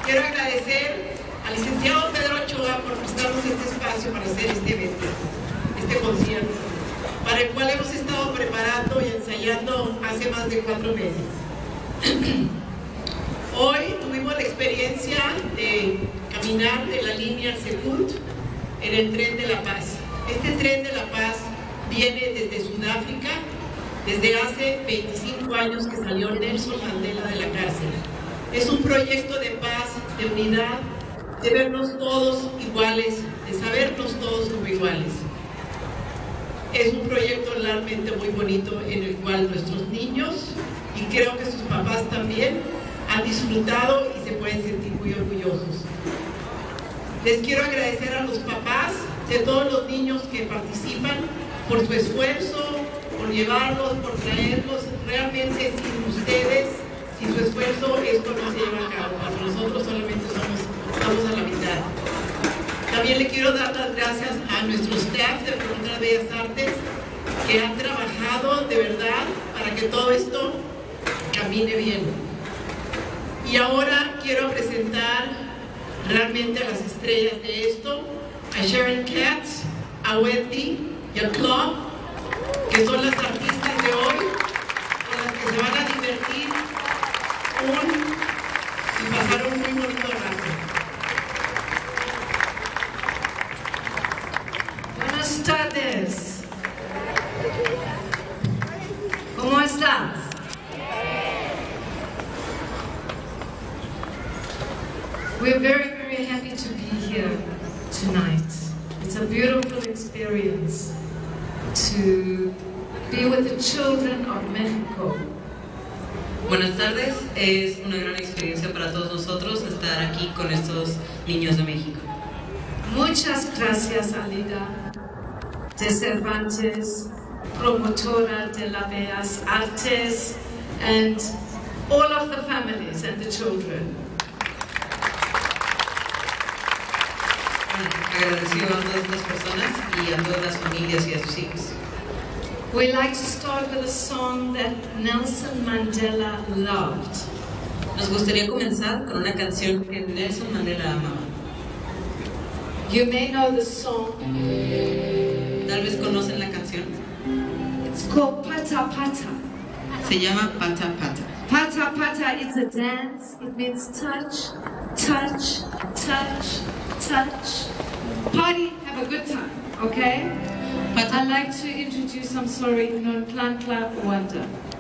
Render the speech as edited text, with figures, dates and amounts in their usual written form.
quiero agradecer al licenciado Pedro Ochoa por prestarnos este espacio para hacer este evento, este concierto, para el cual hemos estado preparando y ensayando hace más de 4 meses. Hoy tuvimos la experiencia de caminar de la línea Secut en el Tren de la Paz. Este Tren de la Paz viene desde Sudáfrica, desde hace 25 años que salió Nelson Mandela de la cárcel. Es un proyecto de paz, de unidad, de vernos todos iguales, de sabernos todos como iguales. Es un proyecto realmente muy bonito en el cual nuestros niños, y creo que sus papás también, han disfrutado y se pueden sentir muy orgullosos. Les quiero agradecer a los papás de todos los niños que participan por su esfuerzo, por llevarlos, por traerlos. Realmente sin ustedes, sin su esfuerzo, esto no se lleva a cabo. Para nosotros solamente estamos a la mitad. También le quiero dar las gracias a nuestro staff de Frontera Bellas Artes que han trabajado de verdad para que todo esto camine bien. Y ahora quiero presentar realmente a las estrellas de esto, a Sharon Katz, a Wendy y a Claude, que son las artistas de hoy, con las que se van a divertir y pasar un muy bonito rato. Buenas tardes. ¿Cómo estás? We're very, very happy to be here tonight. It's a beautiful experience to be with the children of Mexico. Buenas tardes, es una gran experiencia para todos nosotros estar aquí con estos niños de México. Muchas gracias, Alida de Cervantes, promotora de las Bellas Artes, and all of the families and the children. Agradecido a todas las personas y a todas las familias y a sus hijos. We like to start with a song that Nelson Mandela loved. Nos gustaría comenzar con una canción que Nelson Mandela amaba. You may know the song. Tal vez conocen la canción. It's called Pata Pata. Se llama Pata Pata. Pata Pata is a dance. It means touch, touch, touch, touch. Party, have a good time, okay? I'd like to introduce, I'm sorry, Non Clan Club Wanda.